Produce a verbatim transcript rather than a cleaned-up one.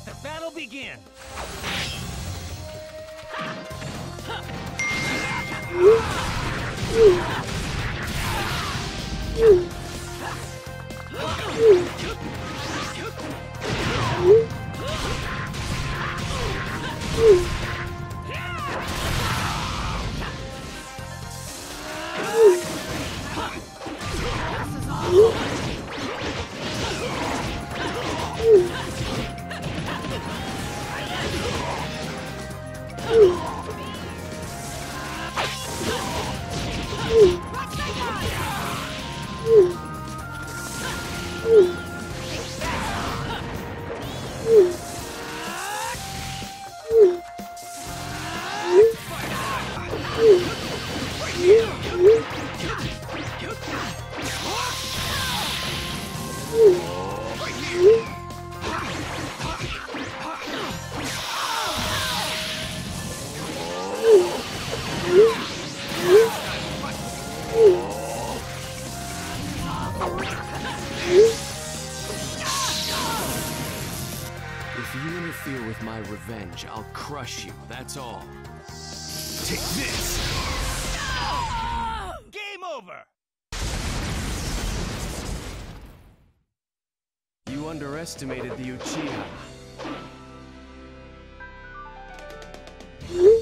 the battle begin! If you interfere with my revenge, I'll crush you, that's all. Take this! Game over! You underestimated the Uchiha.